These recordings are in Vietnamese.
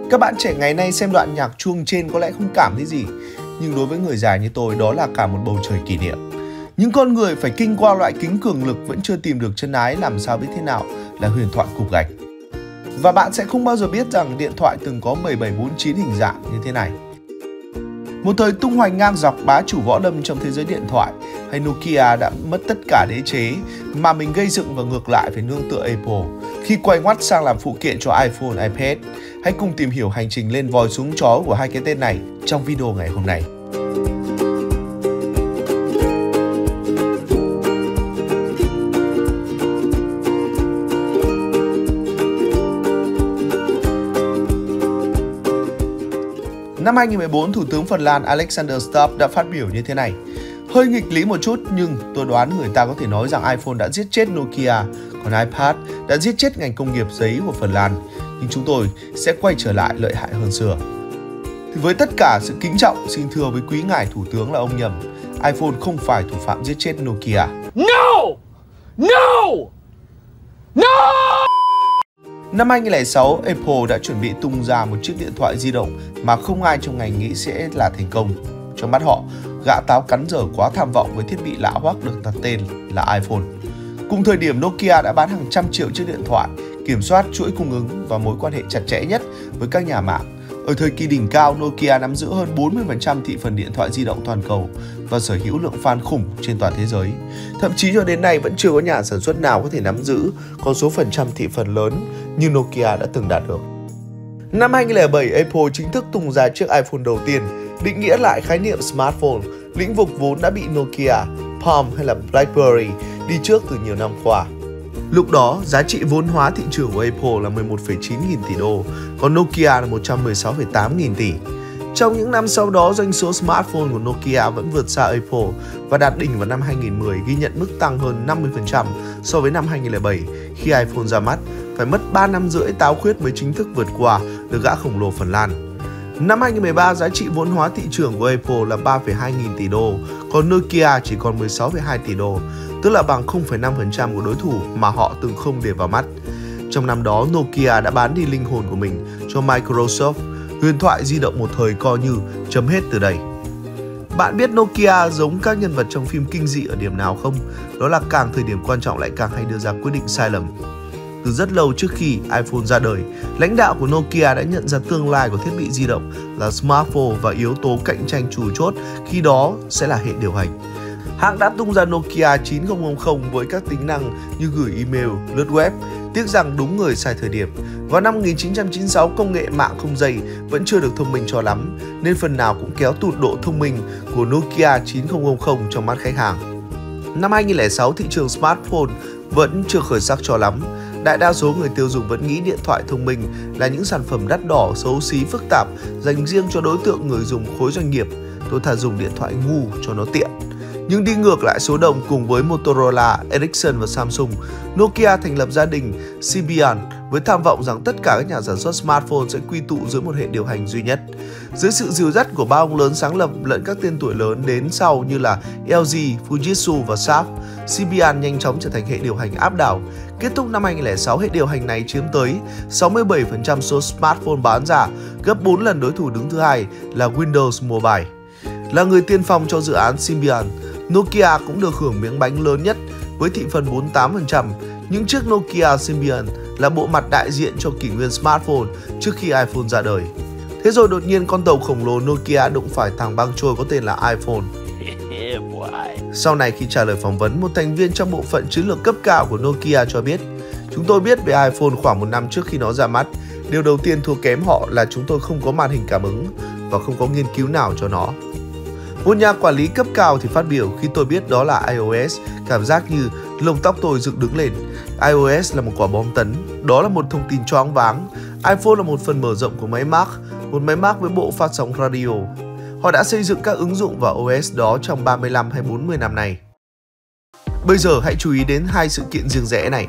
Các bạn trẻ ngày nay xem đoạn nhạc chuông trên có lẽ không cảm thấy gì, nhưng đối với người già như tôi đó là cả một bầu trời kỷ niệm. Những con người phải kinh qua loại kính cường lực vẫn chưa tìm được chân ái làm sao biết thế nào là huyền thoại cục gạch. Và bạn sẽ không bao giờ biết rằng điện thoại từng có 7749 hình dạng như thế này. Một thời tung hoành ngang dọc bá chủ võ lâm trong thế giới điện thoại, hay Nokia đã mất tất cả đế chế mà mình gây dựng và ngược lại phải nương tựa Apple khi quay ngoắt sang làm phụ kiện cho iPhone, iPad. Hãy cùng tìm hiểu hành trình lên voi xuống chó của hai cái tên này trong video ngày hôm nay. Năm 2014, Thủ tướng Phần Lan Alexander Stubb đã phát biểu như thế này. Hơi nghịch lý một chút nhưng tôi đoán người ta có thể nói rằng iPhone đã giết chết Nokia, còn iPad đã giết chết ngành công nghiệp giấy của Phần Lan. Nhưng chúng tôi sẽ quay trở lại lợi hại hơn xưa. Thì với tất cả sự kính trọng, xin thưa với quý ngài Thủ tướng là ông nhầm. iPhone không phải thủ phạm giết chết Nokia. No! No! No! Năm 2006, Apple đã chuẩn bị tung ra một chiếc điện thoại di động mà không ai trong ngành nghĩ sẽ là thành công. Trong mắt họ, gã táo cắn dở quá tham vọng với thiết bị lạ hoắc được đặt tên là iPhone. Cùng thời điểm, Nokia đã bán hàng trăm triệu chiếc điện thoại, kiểm soát chuỗi cung ứng và mối quan hệ chặt chẽ nhất với các nhà mạng. Ở thời kỳ đỉnh cao, Nokia nắm giữ hơn 40% thị phần điện thoại di động toàn cầu và sở hữu lượng fan khủng trên toàn thế giới. Thậm chí cho đến nay vẫn chưa có nhà sản xuất nào có thể nắm giữ con số phần trăm thị phần lớn như Nokia đã từng đạt được. Năm 2007, Apple chính thức tung ra chiếc iPhone đầu tiên, định nghĩa lại khái niệm smartphone, lĩnh vực vốn đã bị Nokia, Palm hay là BlackBerry đi trước từ nhiều năm qua. Lúc đó, giá trị vốn hóa thị trường của Apple là 11,9 nghìn tỷ đô, còn Nokia là 116,8 nghìn tỷ. Trong những năm sau đó, doanh số smartphone của Nokia vẫn vượt xa Apple và đạt đỉnh vào năm 2010, ghi nhận mức tăng hơn 50% so với năm 2007 khi iPhone ra mắt, phải mất 3 năm rưỡi táo khuyết mới chính thức vượt qua được gã khổng lồ Phần Lan. Năm 2013, giá trị vốn hóa thị trường của Apple là 3,2 nghìn tỷ đô, còn Nokia chỉ còn 16,2 tỷ đô, tức là bằng 0,5% của đối thủ mà họ từng không để vào mắt. Trong năm đó, Nokia đã bán đi linh hồn của mình cho Microsoft, huyền thoại di động một thời coi như chấm hết từ đây. Bạn biết Nokia giống các nhân vật trong phim kinh dị ở điểm nào không? Đó là càng thời điểm quan trọng lại càng hay đưa ra quyết định sai lầm. Từ rất lâu trước khi iPhone ra đời, lãnh đạo của Nokia đã nhận ra tương lai của thiết bị di động là smartphone và yếu tố cạnh tranh chủ chốt khi đó sẽ là hệ điều hành. Hãng đã tung ra Nokia 9000 với các tính năng như gửi email, lướt web, tiếc rằng đúng người sai thời điểm. Vào năm 1996, công nghệ mạng không dây vẫn chưa được thông minh cho lắm, nên phần nào cũng kéo tụt độ thông minh của Nokia 9000 trong mắt khách hàng. Năm 2006, thị trường smartphone vẫn chưa khởi sắc cho lắm. Đại đa số người tiêu dùng vẫn nghĩ điện thoại thông minh là những sản phẩm đắt đỏ, xấu xí, phức tạp, dành riêng cho đối tượng người dùng khối doanh nghiệp. Tôi thà dùng điện thoại ngu cho nó tiện. Nhưng đi ngược lại số đông cùng với Motorola, Ericsson và Samsung, Nokia thành lập gia đình Symbian với tham vọng rằng tất cả các nhà sản xuất smartphone sẽ quy tụ dưới một hệ điều hành duy nhất. Dưới sự dìu dắt của ba ông lớn sáng lập lẫn các tên tuổi lớn đến sau như là LG, Fujitsu và Sharp, Symbian nhanh chóng trở thành hệ điều hành áp đảo. Kết thúc năm 2006, hệ điều hành này chiếm tới 67% số smartphone bán ra, gấp 4 lần đối thủ đứng thứ hai là Windows Mobile. Là người tiên phong cho dự án Symbian, Nokia cũng được hưởng miếng bánh lớn nhất với thị phần 48%. Những chiếc Nokia Symbian là bộ mặt đại diện cho kỷ nguyên smartphone trước khi iPhone ra đời. Thế rồi đột nhiên con tàu khổng lồ Nokia đụng phải thằng băng trôi có tên là iPhone. Sau này khi trả lời phỏng vấn, một thành viên trong bộ phận chiến lược cấp cao của Nokia cho biết: chúng tôi biết về iPhone khoảng 1 năm trước khi nó ra mắt. Điều đầu tiên thua kém họ là chúng tôi không có màn hình cảm ứng và không có nghiên cứu nào cho nó. Một nhà quản lý cấp cao thì phát biểu: khi tôi biết đó là iOS, cảm giác như lông tóc tôi dựng đứng lên. iOS là một quả bom tấn, đó là một thông tin choáng váng. iPhone là một phần mở rộng của máy Mac, một máy Mac với bộ phát sóng radio. Họ đã xây dựng các ứng dụng vào OS đó trong 35 hay 40 năm nay. Bây giờ hãy chú ý đến hai sự kiện riêng rẽ này.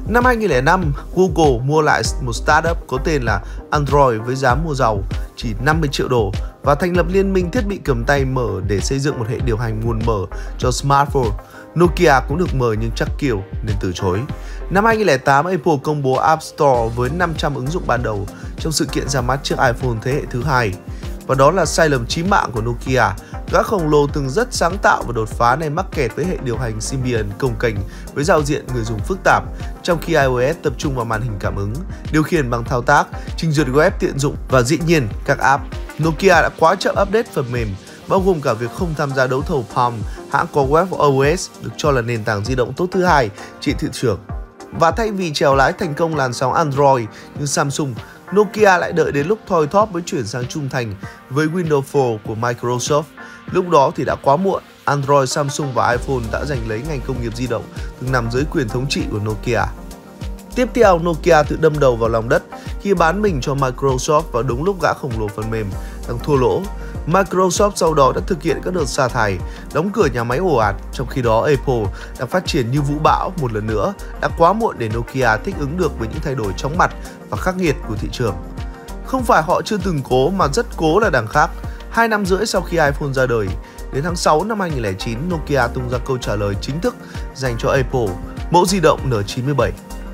Năm 2005, Google mua lại một startup có tên là Android với giá mua dầu chỉ 50 triệu đô và thành lập liên minh thiết bị cầm tay mở để xây dựng một hệ điều hành nguồn mở cho smartphone. Nokia cũng được mời nhưng chắc kiểu nên từ chối. Năm 2008, Apple công bố App Store với 500 ứng dụng ban đầu trong sự kiện ra mắt chiếc iPhone thế hệ thứ hai. Và đó là sai lầm chí mạng của Nokia. Gã khổng lồ từng rất sáng tạo và đột phá này mắc kẹt với hệ điều hành Symbian cồng kềnh với giao diện người dùng phức tạp, trong khi iOS tập trung vào màn hình cảm ứng, điều khiển bằng thao tác, trình duyệt web tiện dụng và dĩ nhiên các app. Nokia đã quá chậm update phần mềm, bao gồm cả việc không tham gia đấu thầu Palm, hãng có WebOS được cho là nền tảng di động tốt thứ hai trên thị trường. Và thay vì trèo lái thành công làn sóng Android như Samsung, Nokia lại đợi đến lúc thoi thóp mới chuyển sang trung thành với Windows Phone của Microsoft. Lúc đó thì đã quá muộn, Android, Samsung và iPhone đã giành lấy ngành công nghiệp di động từng nằm dưới quyền thống trị của Nokia. Tiếp theo, Nokia tự đâm đầu vào lòng đất khi bán mình cho Microsoft vào đúng lúc gã khổng lồ phần mềm đang thua lỗ. Microsoft sau đó đã thực hiện các đợt sa thải, đóng cửa nhà máy ồ ạt, trong khi đó Apple đang phát triển như vũ bão một lần nữa, đã quá muộn để Nokia thích ứng được với những thay đổi chóng mặt và khắc nghiệt của thị trường. Không phải họ chưa từng cố mà rất cố là đằng khác. 2 năm rưỡi sau khi iPhone ra đời, đến tháng 6 năm 2009, Nokia tung ra câu trả lời chính thức dành cho Apple, mẫu di động N97.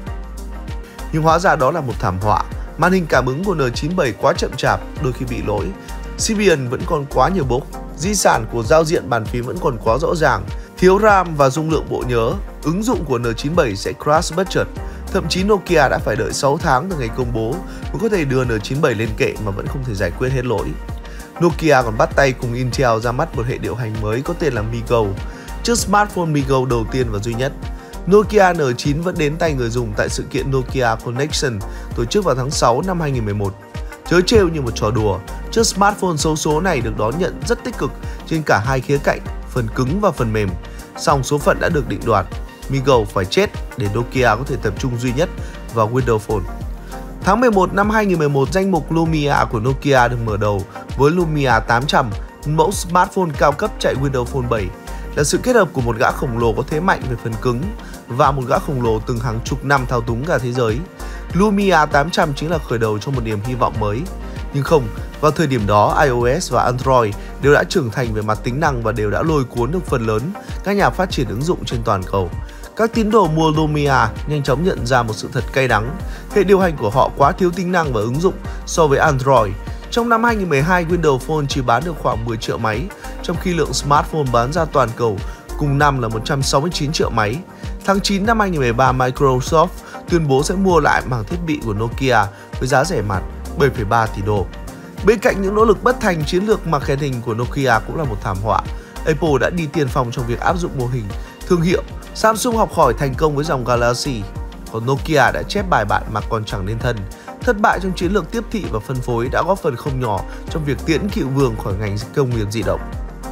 Nhưng hóa ra đó là một thảm họa. Màn hình cảm ứng của N97 quá chậm chạp, đôi khi bị lỗi. Symbian vẫn còn quá nhiều bug. Di sản của giao diện bàn phím vẫn còn quá rõ ràng. Thiếu RAM và dung lượng bộ nhớ. Ứng dụng của N97 sẽ crash bất chợt. Thậm chí Nokia đã phải đợi 6 tháng từ ngày công bố mới có thể đưa N97 lên kệ mà vẫn không thể giải quyết hết lỗi. Nokia còn bắt tay cùng Intel ra mắt một hệ điều hành mới có tên là MiGo, chiếc smartphone MiGo đầu tiên và duy nhất. Nokia N9 vẫn đến tay người dùng tại sự kiện Nokia Connection tổ chức vào tháng 6 năm 2011. Chớ trêu như một trò đùa, chiếc smartphone xấu số này được đón nhận rất tích cực trên cả hai khía cạnh, phần cứng và phần mềm. Song số phận đã được định đoạt, MiGo phải chết để Nokia có thể tập trung duy nhất vào Windows Phone. Tháng 11 năm 2011, danh mục Lumia của Nokia được mở đầu với Lumia 800, mẫu smartphone cao cấp chạy Windows Phone 7. Là sự kết hợp của một gã khổng lồ có thế mạnh về phần cứng và một gã khổng lồ từng hàng chục năm thao túng cả thế giới. Lumia 800 chính là khởi đầu cho một niềm hy vọng mới. Nhưng không, vào thời điểm đó, iOS và Android đều đã trưởng thành về mặt tính năng và đều đã lôi cuốn được phần lớn các nhà phát triển ứng dụng trên toàn cầu. Các tín đồ mua Lumia nhanh chóng nhận ra một sự thật cay đắng. Hệ điều hành của họ quá thiếu tính năng và ứng dụng so với Android. Trong năm 2012, Windows Phone chỉ bán được khoảng 10 triệu máy, trong khi lượng smartphone bán ra toàn cầu cùng năm là 169 triệu máy. Tháng 9 năm 2013, Microsoft tuyên bố sẽ mua lại mảng thiết bị của Nokia với giá rẻ mạt 7,3 tỷ đô. Bên cạnh những nỗ lực bất thành, chiến lược marketing của Nokia cũng là một thảm họa. Apple đã đi tiên phong trong việc áp dụng mô hình thương hiệu. Samsung học hỏi thành công với dòng Galaxy, còn Nokia đã chép bài bạn mà còn chẳng nên thân. Thất bại trong chiến lược tiếp thị và phân phối đã góp phần không nhỏ trong việc tiễn cựu vương khỏi ngành công nghiệp di động.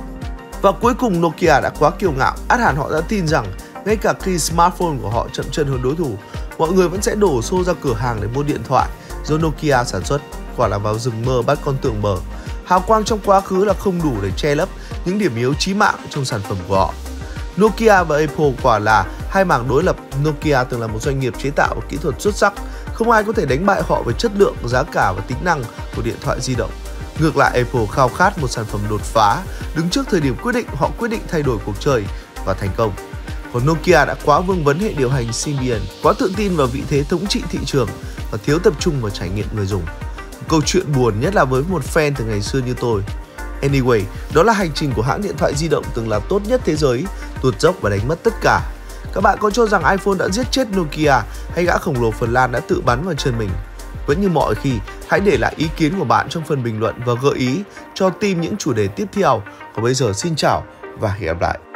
Và cuối cùng, Nokia đã quá kiêu ngạo, ắt hẳn họ đã tin rằng ngay cả khi smartphone của họ chậm chân hơn đối thủ, mọi người vẫn sẽ đổ xô ra cửa hàng để mua điện thoại do Nokia sản xuất. Quả là vào rừng mơ bắt con tượng bờ. Hào quang trong quá khứ là không đủ để che lấp những điểm yếu chí mạng trong sản phẩm của họ. Nokia và Apple quả là hai mảng đối lập. Nokia từng là một doanh nghiệp chế tạo và kỹ thuật xuất sắc, không ai có thể đánh bại họ về chất lượng, giá cả và tính năng của điện thoại di động. Ngược lại, Apple khao khát một sản phẩm đột phá, đứng trước thời điểm quyết định họ quyết định thay đổi cuộc chơi và thành công. Còn Nokia đã quá vương vấn hệ điều hành Symbian, quá tự tin vào vị thế thống trị thị trường và thiếu tập trung vào trải nghiệm người dùng. Một câu chuyện buồn nhất là với một fan từ ngày xưa như tôi. Anyway, đó là hành trình của hãng điện thoại di động từng là tốt nhất thế giới, tuột dốc và đánh mất tất cả. Các bạn có cho rằng iPhone đã giết chết Nokia hay gã khổng lồ Phần Lan đã tự bắn vào chân mình? Vẫn như mọi khi, hãy để lại ý kiến của bạn trong phần bình luận và gợi ý cho team những chủ đề tiếp theo. Còn bây giờ xin chào và hẹn gặp lại.